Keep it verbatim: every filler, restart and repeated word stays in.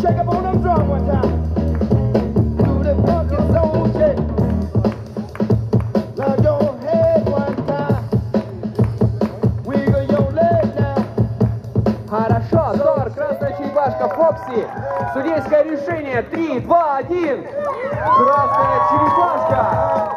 shake up on them drum one time. Do the funky soul shake. Love your head one time. Wiggle your leg now. Хорошо, Тор, красная черепашка, Фокси. Судейское решение. три, два, один. Красная черепашка.